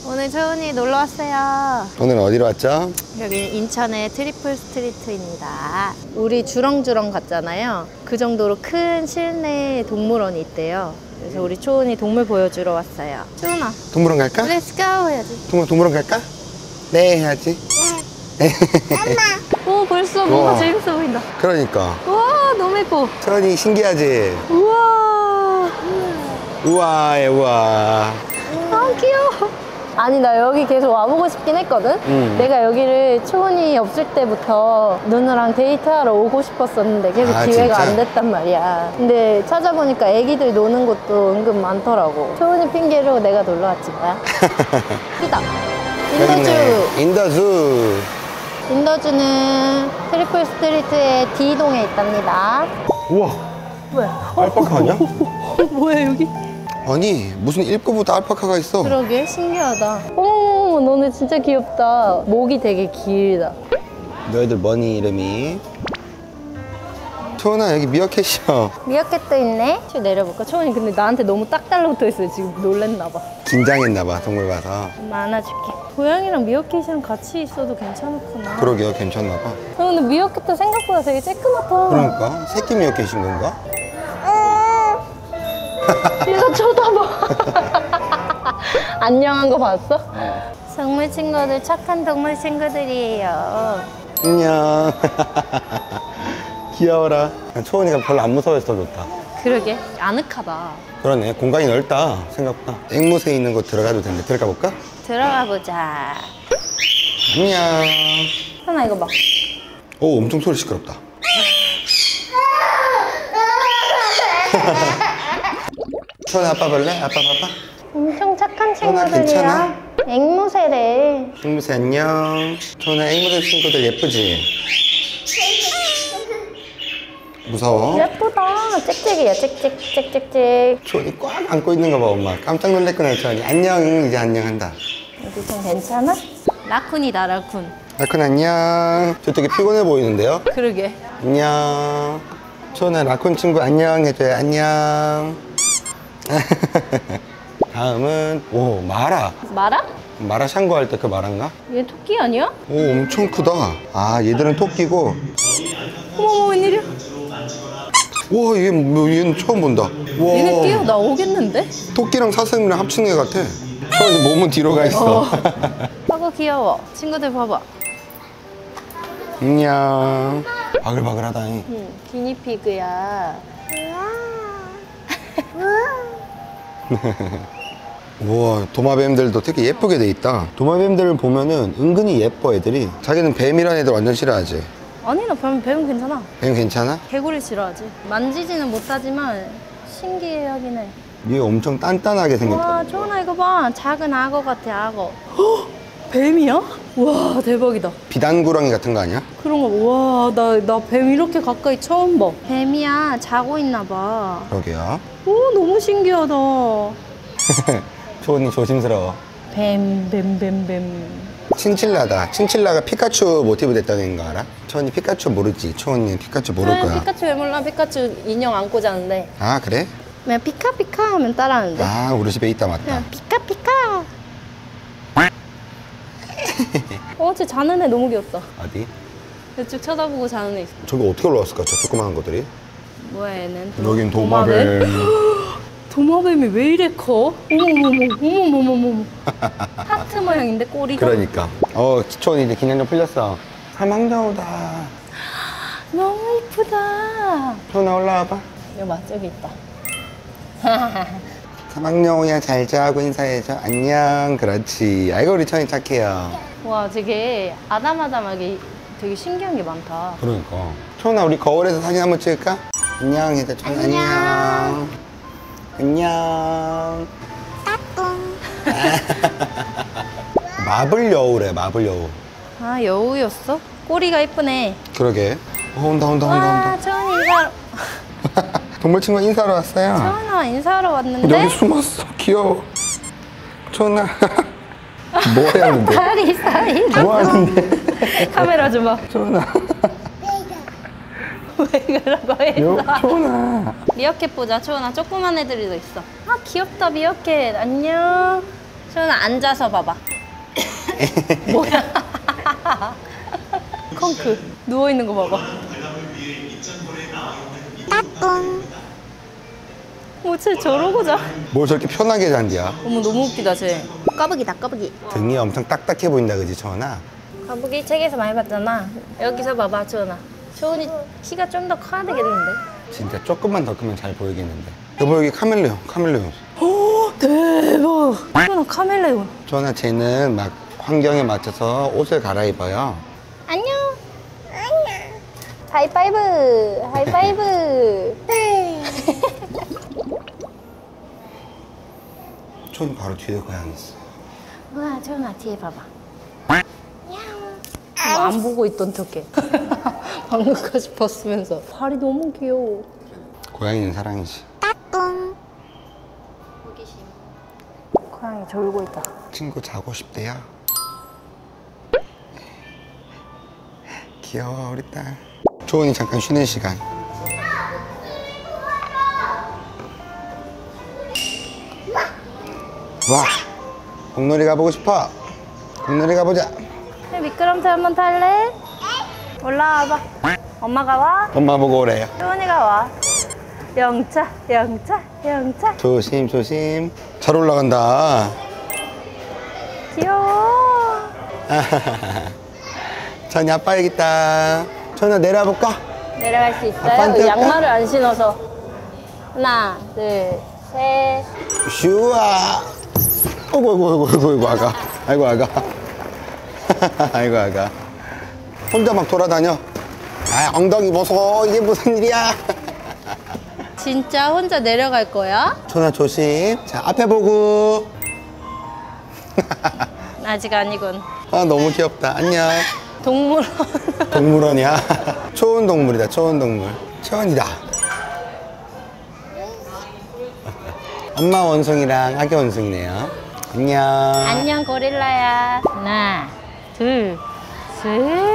오늘 초은이 놀러 왔어요. 오늘은 어디로 왔죠? 여기 인천의 트리플 스트리트입니다. 우리 주렁주렁 갔잖아요. 그 정도로 큰 실내 동물원이 있대요. 그래서 우리 초은이 동물 보여주러 왔어요. 초은아, 동물원 갈까? Let's go 해야지. 동물원 갈까? 네 해야지. 오, 벌써 뭔가 재밌어 보인다. 그러니까. 우와, 너무 예뻐. 천이 신기하지? 우와. 우와 우와. 아, 귀여워. 아니, 나 여기 계속 와보고 싶긴 했거든? 내가 여기를 초은이 없을 때부터 누나랑 데이트하러 오고 싶었었는데 계속 기회가 진짜? 안 됐단 말이야. 근데 찾아보니까 애기들 노는 곳도 은근 많더라고. 초은이 핑계로 내가 놀러 왔지 뭐야. 크다. 인더주. 인더주. 인더주는 트리플 스트리트의 D동에 있답니다. 우와. 뭐야? 알파카 아니야? 뭐야, 여기? 아니 무슨 1급부터 알파카가 있어. 그러게, 신기하다. 어머, 너네 진짜 귀엽다. 목이 되게 길다. 너희들 뭐니 이름이? 초은아 여기 미어캣이야. 미어캣도 있네. 좀 내려볼까? 초은이 근데 나한테 너무 딱 달라붙어 있어요. 지금 놀랬나봐. 긴장했나봐 동물 봐서. 엄마 안아줄게. 고양이랑 미어캣이랑 같이 있어도 괜찮구나. 그러게요 괜찮나봐. 근데 미어캣도 생각보다 되게 쬐끄맣다. 그러니까 새끼 미어캣인 건가? 얘가 쳐다봐. 안녕한 거 봤어? 동물 친구들 착한 동물 친구들이에요. 안녕. 귀여워라. 초은이가 별로 안 무서워해서 좋다. 그러게, 아늑하다. 그러네 공간이 넓다 생각보다. 앵무새 있는 곳 들어가도 되는데 들어가 볼까? 들어가 보자. 안녕. 하나 이거 봐. 오 엄청 소리 시끄럽다. 초은아 아빠 볼래? 아빠 봐봐. 엄청 착한 괜찮아? 친구들이야. 앵무새래. 앵무새 안녕. 초은아 앵무새 친구들 예쁘지? 무서워? 예쁘다. 짹짹이야, 짹짹. 초은이 꽉 안고 있는 거 봐 엄마. 깜짝 놀랐구나 초은이. 안녕 이제 안녕한다. 여기 좀 괜찮아? 라쿤이다, 라쿤. 라쿤 안녕. 저 되게 피곤해 보이는데요? 그러게. 안녕. 초은아 라쿤 친구 안녕 해줘요. 안녕. 다음은 오 마라. 마라? 마라 샹궈 할 때 그 마라인가? 얘 토끼 아니야? 오 엄청 크다. 아 얘들은 토끼고. 어머, 웬일이야? 와 얘는 처음 본다. 와, 얘네 뛰어 나오겠는데? 토끼랑 사슴이랑 합친 애 같아. 초은이 몸은 뒤로 가 있어. 아가 귀여워. 친구들 봐봐. 안녕. 바글바글하다잉. 응, 기니피그야. 우와 도마뱀들도 되게 예쁘게 돼 있다. 도마뱀들을 보면은 은근히 예뻐 애들이. 자기는 뱀이란 애들 완전 싫어하지? 아니, 나 뱀은 괜찮아. 뱀 괜찮아? 개구리 싫어하지. 만지지는 못하지만 신기해하긴 해. 얘 엄청 단단하게 생겼다. 와, 초은아 이거 봐. 작은 악어 같아, 악어. 헉! 뱀이야? 와, 대박이다. 비단구렁이 같은 거 아니야? 그런 거, 와, 나 뱀 이렇게 가까이 처음 봐. 뱀이야, 자고 있나 봐. 그러게요. 오, 너무 신기하다. 초은이 조심스러워. 뱀. 친칠라다. 친칠라가 피카츄 모티브 됐다는 거 알아? 초은이 피카츄 모르지? 초은이 피카츄 모를 거야. 피카츄 왜 몰라? 피카츄 인형 안고 자는데. 아 그래? 그냥 피카피카 하면 따라하는데. 아 우리 집에 있다 맞다. 그냥 피카피카. 쟤 자는 애 너무 귀엽다. 어디? 이쪽 쳐다보고 자는 애 있어. 저기 어떻게 올라왔을까? 저 조그마한 것들이? 뭐야, 얘는? 여긴 도마뱀. 도마뱀이 왜 이래 커? 어머머머. 하트 모양인데, 꼬리가? 그러니까. 초은이 이제 긴장 좀 풀렸어. 사막여우다. 너무 이쁘다. 초은아 올라와봐. 여기 봐, 저기 있다. 사막여우야 잘 자고 인사해줘. 안녕. 그렇지. 아이고 우리 초은이 착해요. 와, 되게 아담아담하게 되게 신기한 게 많다. 그러니까. 초은아 우리 거울에서 사진 한번 찍을까? 안녕 해줘. 초은 안녕. 안녕. 마블 여우래. 마블 여우. 아, 여우였어? 꼬리가 이쁘네. 그러게. 온다. 와, 초은이 인사하러. 동물 친구 인사하러 왔어요. 초은아 인사하러 왔는데? 여기 숨었어. 귀여워. 초은아. 뭐 하는데? 다리 사이. 뭐 하는데? 카메라 좀 봐. 초은아. 왜 그러고 있어? 초은아. 미어캣 보자. 초은아, 조그만 애들이 더 있어. 아, 귀엽다, 미어캣. 안녕. 소연아 앉아서 봐봐. 뭐야? 컹크 누워있는 거 봐봐. 쟤 저러고 자. 뭘 저렇게 편하게 잔디야? 어머 너무 웃기다 쟤. 까부기다 까부기. 등이 엄청 딱딱해 보인다 그지 초원아? 까부기 책에서 많이 봤잖아. 여기서 봐봐 초원아. 초원이 키가 좀 더 커야 되겠는데? 진짜 조금만 더 크면 잘 보이겠는데. 여보 여기 카멜레온 카멜레온. 오 대박. 초원아 카멜레온. 초원아 쟤는 막 환경에 맞춰서 옷을 갈아입어요. 안녕. 하이파이브 하이파이브. 초원 바로 뒤에 고양이 있어. 우와 초원아 뒤에 봐봐. 안 보고 있던 척해. 방금까지 봤으면서. 발이 너무 귀여워. 고양이는 사랑이지. 호기심. 고양이 졸고 있다. 친구 자고 싶대요. 귀여워 우리 딸. 초원이 잠깐 쉬는 시간. 와 공놀이 가보고 싶어. 공놀이 가보자. 미끄럼틀 한번 탈래? 올라와봐. 엄마가 와? 엄마 보고 오래요. 초원이가 와. 영차 영차 영차. 조심 조심. 잘 올라간다. 귀여워. 천이 아빠 여기 있다. 천아 내려볼까? 내려갈 수 있어요? 아빠한테 할까? 양말을 안 신어서. 하나 둘 셋. 슈아. 어이구 아가. 아이고 아가. 아이고 아가. 혼자 막 돌아다녀. 아 엉덩이 보소. 이게 무슨 일이야. 진짜 혼자 내려갈 거야? 천아 조심. 자 앞에 보고. 아직 아니군. 아 너무 귀엽다. 안녕. 동물원. 동물원이야. 초원 동물이다. 초원 동물. 초원이다. 엄마 원숭이랑 아기 원숭이네요. 안녕. 안녕 고릴라야. 하나 둘 셋.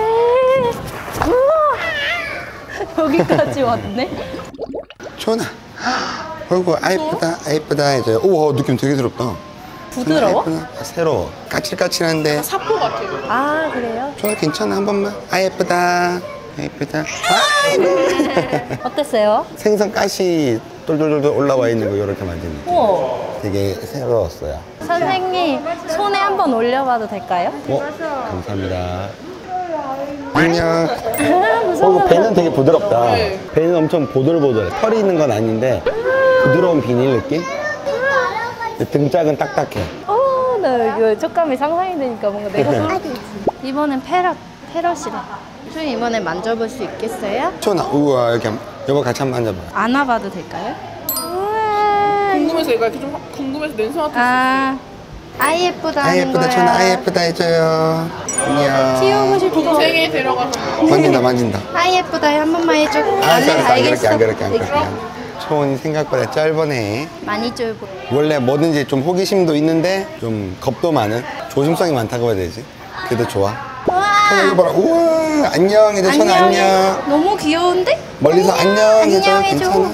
우와 여기까지 왔네. 초원아. 어이구 아이쁘다 아이쁘다 해줘요. 우와 느낌 되게 새롭다. 부드러워? 예쁘다. 새로워. 까칠까칠한데. 사포 같아요. 아 그래요? 초원아 괜찮아 한 번만. 아 예쁘다. 예쁘다. 아이고. 어땠어요? 생선 가시 똘똘똘 올라와 있는 거 이렇게 만지는. 우와. 되게 새로웠어요. 선생님 손에 한번 올려봐도 될까요? 감사합니다. 안녕. 무서워. 배는 되게 부드럽다. 배는 엄청 보들보들. 털이 있는 건 아닌데 부드러운 비닐 느낌? 근데 등짝은 딱딱해. 나 이거 촉감이 상상이 되니까 뭔가 내가 소름 끼치. 이번엔 패럿이래. 선생님 이번엔 만져볼 수 있겠어요? 초나 우와 이렇게 여보 같이 한번 만져봐. 안아봐도 될까요? 우와. 궁금해서 얘가 이렇게 좀 궁금해서 냄새 맡았어. 아이 예쁘다 아 하는 예쁘다 거야. 초나 아 예쁘다 해줘요. 안녕. 키우고 싶어. 동생에 데려가서 만진다. 아이 예쁘다 한 번만 해줘. 안 그렇게. 초원이 생각보다 짧으네. 많이 쫄고. 원래 뭐든지 좀 호기심도 있는데 좀 겁도 많은 조심성이 많다고 해야 되지. 그래도 좋아. 초나 이거 봐라. 우와 안녕 해줘 초나 안녕. 너무 귀여운데? 멀리서 안녕 해줘. 안녕 해줘. 괜찮아.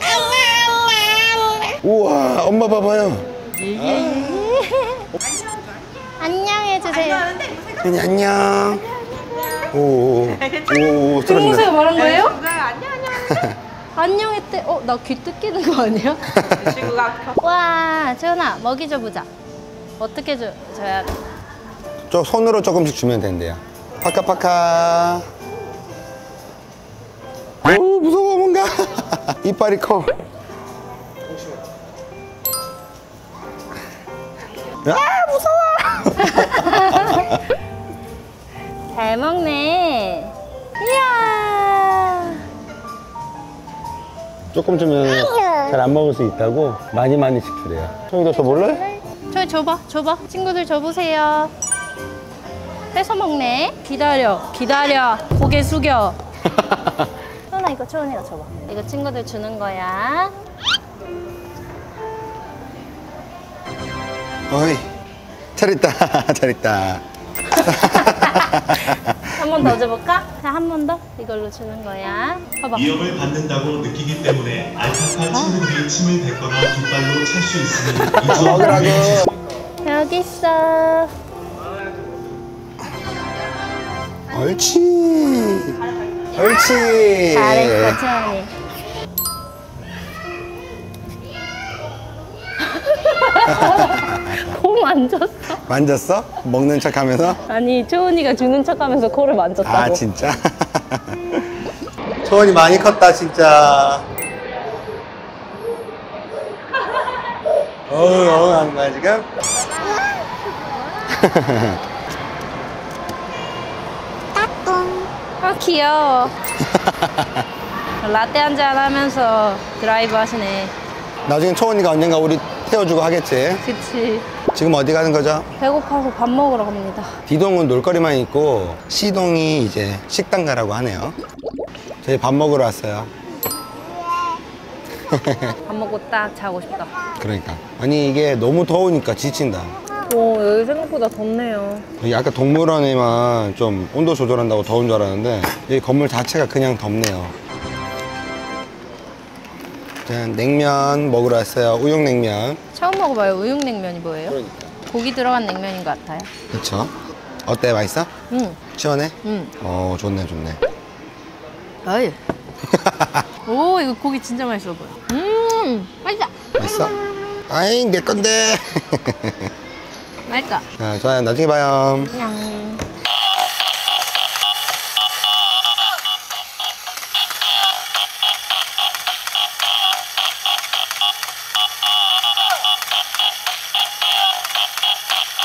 우와 엄마 봐봐요. 안녕 해주세요. 아니 안녕. 오 동무새가 쓰러진다. 말한 거예요? 안녕했대. 나 귀 뜯기는 거 아니야? 와, 채연아 먹이 줘보자. 어떻게 줘야 돼? 저 손으로 조금씩 주면 된대요. 파카파카. 오 무서워 뭔가. 이빨이 커. 아 무서워. 잘 먹네. 이야. 조금 주면 잘 안 먹을 수 있다고 많이씩 주래요. 저기도 저 몰래? 저기 줘봐. 친구들 줘보세요. 뺏어 먹네. 기다려. 고개 숙여. 초원아 이거 초원이가 줘봐. 이거 친구들 주는 거야. 어이 잘했다. 한 번 더 줘볼까? 자, 한 번 더. 이걸로 주는 거야. 봐봐. 위험을 받는다고 느끼기 때문에 알파카 친구들이 침을 뱉거나 깃발로 찰 수 있으니 이 점을 먹으라고. 유의하시기 여기 있어. 옳지. 옳지. 잘했어, 채원이. 코 만졌어. 만졌어? 먹는 척 하면서? 아니, 채원이가 주는 척하면서 코를 만졌다고. 아, 진짜? 초원이 많이 컸다, 진짜. 어우, 하는 거야, 지금? 아, 귀여워. 라떼 한잔 하면서 드라이브 하시네. 나중에 초원이가 언젠가 우리 태워주고 하겠지? 그치. 지금 어디 가는 거죠? 배고파서 밥 먹으러 갑니다. D동은 놀거리만 있고 C동이 이제 식당 가라고 하네요. 저희 밥 먹으러 왔어요. 밥 먹고 딱 자고 싶다. 그러니까 아니 이게 너무 더우니까 지친다. 오, 여기 생각보다 덥네요. 여기 아까 동물원에만 좀 온도 조절한다고 더운 줄 알았는데 여기 건물 자체가 그냥 덥네요. 자, 냉면 먹으러 왔어요. 우육냉면. 처음 먹어봐요. 우육냉면이 뭐예요? 그러니까. 고기 들어간 냉면인 것 같아요. 그쵸? 어때? 맛있어? 응. 시원해? 응. 좋네 좋네. 어이. 오, 이거 고기 진짜 맛있어 보여. 맛있다. 맛있어? 아잉 내 건데. 맛있다. 자, 좋아요. 나중에 봐요. 안녕.